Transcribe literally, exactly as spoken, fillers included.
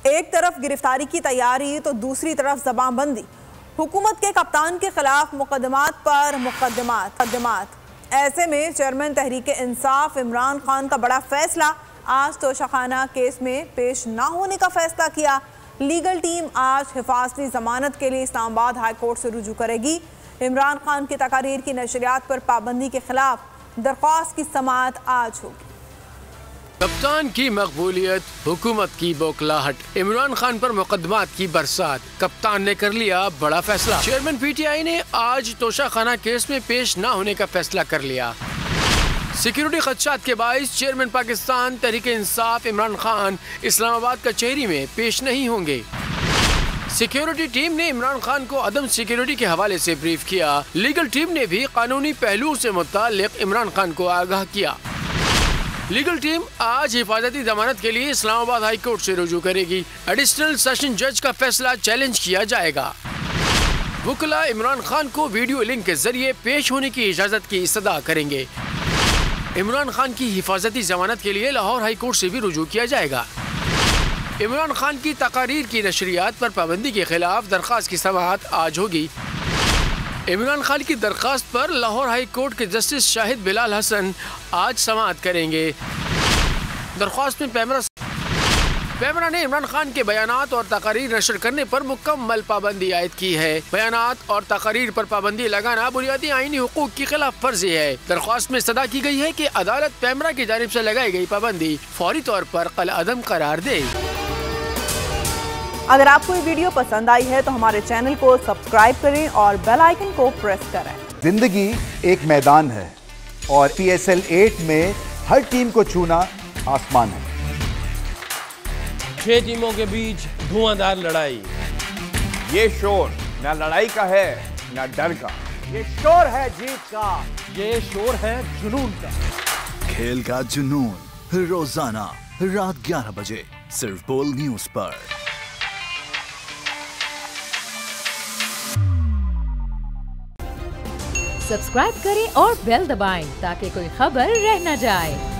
एक तरफ गिरफ्तारी की तैयारी तो दूसरी तरफ जबानबंदी। हुकूमत के कप्तान के खिलाफ मुकदमात पर मुकदमात मुकदमात ऐसे में चेयरमैन तहरीक इंसाफ इमरान खान का बड़ा फैसला। आज तोशाखाना केस में पेश न होने का फैसला किया। लीगल टीम आज हिफाजती जमानत के लिए इस्लामाबाद हाई कोर्ट से रुजू करेगी। इमरान खान की तकारीर की नशरियात पर पाबंदी के खिलाफ दरख्वास्त की समाअत आज होगी। कप्तान की मकबूलियत, हुकूमत की बौखलाहट, इमरान खान पर मुकदमात की बरसात। कप्तान ने कर लिया बड़ा फैसला। चेयरमैन पीटीआई ने आज तोशाखाना केस में पेश न होने का फैसला कर लिया। सिक्योरिटी खदशात के बाइस चेयरमैन पाकिस्तान तहरीक इंसाफ इमरान खान इस्लामाबाद कचहरी में पेश नहीं होंगे। सिक्योरिटी टीम ने इमरान खान को अदम सिक्योरिटी के हवाले से ब्रीफ किया। लीगल टीम ने भी कानूनी पहलुओं से मुताल्लिक इमरान खान को आगाह किया। लीगल टीम आज हिफाजती जमानत के लिए इस्लामाबाद हाई कोर्ट से रुजू करेगी। एडिशनल सेशन जज का फैसला चैलेंज किया जाएगा। वकला इमरान खान को वीडियो लिंक के जरिए पेश होने की इजाजत की इस्तदा करेंगे। इमरान खान की हिफाजती जमानत के लिए लाहौर हाई कोर्ट से भी रुजू किया जाएगा। इमरान खान की तकारीर की नशरियात पर पाबंदी के खिलाफ दरख्वास्त की समाअत आज होगी। इमरान खान की दरख्वास्त पर लाहौर हाई कोर्ट के जस्टिस शाहिद बिलाल हसन आज समाअत करेंगे। दरख्वास्त में पैमरा पैमरा ने इमरान खान के बयानात और तकारीर नशर करने पर मुकम्मल पाबंदी आयद की है। बयानात और तकारीर पर पाबंदी लगाना बुनियादी आईनी हुकूक की खिलाफ वर्जी है। दरख्वास्त में सदा की गई है कि अदालत पैमरा की जानिब से लगाई गई पाबंदी फौरी तौर पर कल अदम करार दे। अगर आपको ये वीडियो पसंद आई है तो हमारे चैनल को सब्सक्राइब करें और बेल आइकन को प्रेस करें। जिंदगी एक मैदान है और पी एस एल एट में हर टीम को छूना आसमान है। छह टीमों के बीच धुआंधार लड़ाई। ये शोर ना लड़ाई का है ना डर का, ये शोर है जीत का, ये शोर है जुनून का। खेल का जुनून रोजाना रात ग्यारह बजे सिर्फ बोल न्यूज पर। सब्सक्राइब करें और बेल दबाएं ताकि कोई खबर रह न जाए।